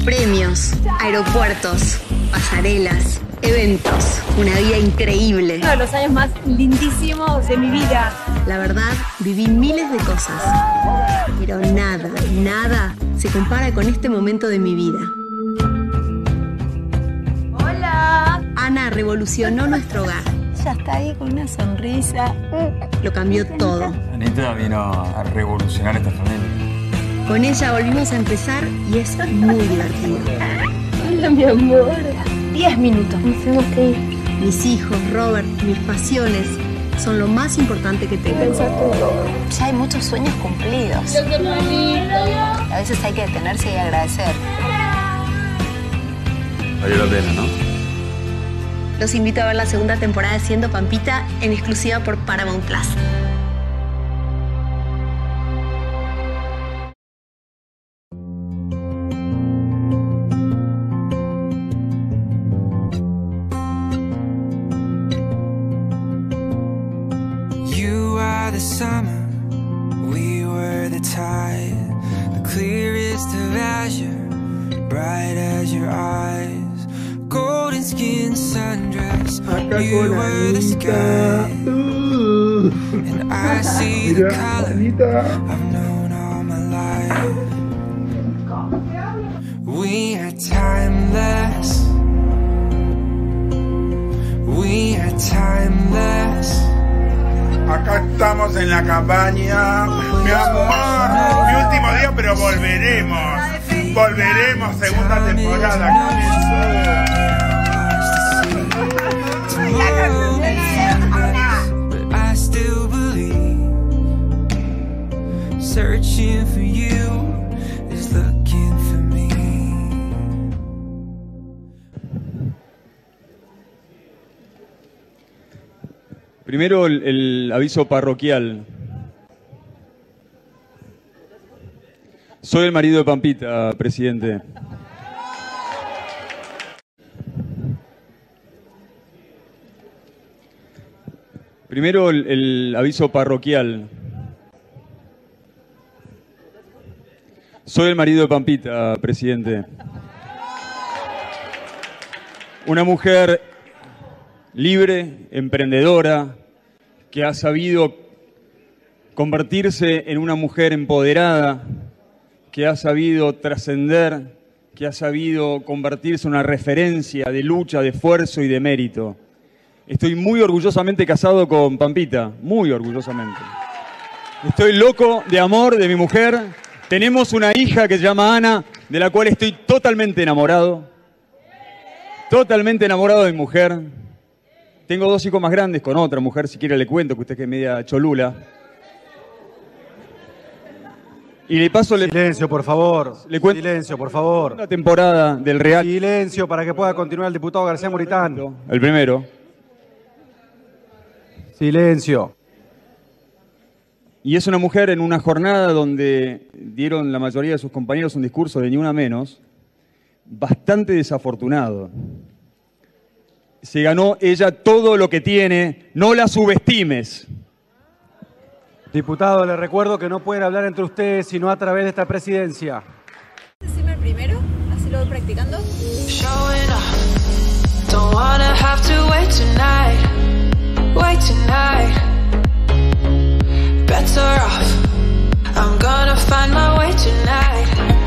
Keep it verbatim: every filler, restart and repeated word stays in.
Premios, aeropuertos, pasarelas, eventos, una vida increíble. Uno de los años más lindísimos de mi vida. La verdad, viví miles de cosas, pero nada, nada se compara con este momento de mi vida. Hola. Ana revolucionó nuestro hogar. Ella está ahí con una sonrisa. Lo cambió todo. Anita vino a revolucionar esta familia. Con ella volvimos a empezar y es muy divertido. Hola, mi amor. Diez minutos, nos tenemos que ir. Mis hijos, Robert, mis pasiones son lo más importante que tengo. Pensaste en todo. Ya hay muchos sueños cumplidos. A veces hay que detenerse y agradecer. Valió la pena, ¿no? Los invito a ver la segunda temporada de Siendo Pampita en exclusiva por Paramount Plus. You are the summer, we were the tide, the clearest of azure, bright as your eyes, golden skin sundress, you were the sky, and I see the color I've known all my life. We are timeless, we are timeless. Acá estamos en la campaña, mi amor, mi último día, pero volveremos, volveremos, segunda temporada, But I still believe, searching for you is looking for me. Primero el, el aviso parroquial. Soy el marido de Pampita, presidente. Primero el, el aviso parroquial. Soy el marido de Pampita, presidente. Una mujer libre, emprendedora, que ha sabido convertirse en una mujer empoderada, que ha sabido trascender, que ha sabido convertirse en una referencia de lucha, de esfuerzo y de mérito. Estoy muy orgullosamente casado con Pampita, muy orgullosamente. Estoy loco de amor de mi mujer. Tenemos una hija que se llama Ana, de la cual estoy totalmente enamorado. Totalmente enamorado de mi mujer. Tengo dos hijos más grandes con otra mujer, si quiere le cuento, que usted que es media cholula. Y le paso... Silencio, por favor. Le cuento, Silencio, por favor. Una temporada del Real... Silencio para que pueda continuar el diputado García Moritán. El primero. Silencio. Y es una mujer en una jornada donde dieron la mayoría de sus compañeros un discurso de ni una menos, bastante desafortunado. Se ganó ella todo lo que tiene, no la subestimes. Diputado, le recuerdo que no pueden hablar entre ustedes sino a través de esta presidencia. Decime el primero, así lo voy practicando. Showing up, don't wanna have to wait tonight, wait tonight. Better off, I'm gonna find my way tonight.